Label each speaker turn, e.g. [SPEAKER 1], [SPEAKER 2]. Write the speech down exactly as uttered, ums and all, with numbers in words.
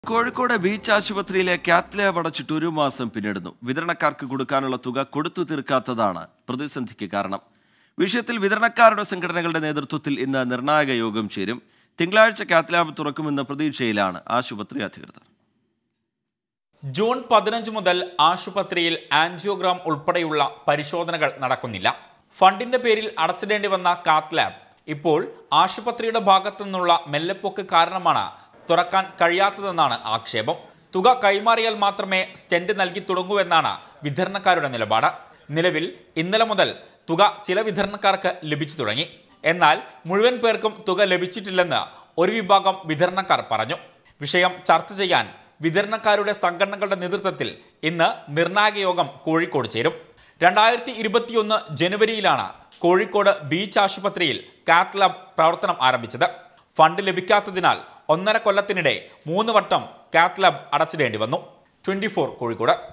[SPEAKER 1] Kozhikode Beach Hospital cath lab അടച്ചിട്ട് ഒരു മാസം പിന്നിടുന്നു. വിതരണക്കാർക്ക് കൊടുക്കാനുള്ള തുക കൊടുത്തു തീർക്കാത്തതാണ് പ്രതിസന്ധിക്ക് കാരണം. വിഷയത്തിൽ വിതരണക്കാരുടെ സംഘടനകളുടെ നേതൃത്വത്തിൽ ഇന്ന് നിർണായക യോഗം ചേരും. തിങ്കളാഴ്ച cath lab തുറക്കുമെന്ന പ്രതീക്ഷയിലാണ് ആശുപത്രി അധികൃതർ.
[SPEAKER 2] ജൂൺ പതിനഞ്ച് മുതൽ ആശുപത്രിയിൽ ആൻജിയോഗ്രാം ഉൾപ്പെടെയുള്ള പരിശോധനകൾ നടക്കുന്നില്ല. ഫണ്ടിന്റെ പേരിൽ അടച്ചിടേണ്ടി വന്ന കാത്ത് ലാബ് ഇപ്പോൾ ആശുപത്രിയുടെ ഭാഗത്തു നിന്നുള്ള മെല്ലെപ്പൊക്ക് കാരണമാണ് തുറക്കാൻ കഴിയാത്തതെന്നാണ് ആക്ഷേപം. തുക കൈമാറിയാൽ മാത്രമേ സ്റ്റെന്റ് നൽകി തുടങ്ങൂവെന്നാണ് വിതരണക്കാരുടെ നിലപാട്. നിലവിൽ ഇന്നലെ മുതൽ തുക ചില വിതരണക്കാർക്ക് ലഭിച്ചു തുടങ്ങി. എന്നാൽ മുഴുവൻ പേർക്കും തുക ലഭിച്ചിട്ടില്ലെന്ന് ഒരു വിഭാഗം വിതരണക്കാർ പറഞ്ഞു. വിഷയം ചർച്ച ചെയ്യാൻ വിതരണക്കാരുടെ സംഘടനകളുടെ നേതൃത്വത്തിൽ ഇന്ന് നിർണായക യോഗം കോഴിക്കോട് ചേരും. രണ്ടായിരത്തി ഇരുപത്തിയൊന്ന് ജനുവരിയിലാണ് കോഴിക്കോട് ബീച്ച് ആശുപത്രിയിൽ കാത്ത് ലാബ് പ്രവർത്തനം ആരംഭിച്ചത്. ഫണ്ട് ലഭിക്കാത്തതിനാൽ ഒന്നര കൊല്ലത്തിനിടെ മൂന്ന് വട്ടം കാത്ത് ലാബ് അടച്ചിടേണ്ടി വന്നു. Twenty four Kozhikode.